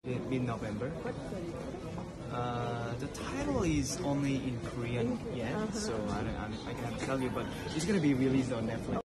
in November. The title is only in Korean yet, so I can't tell you, but it's gonna be released on Netflix.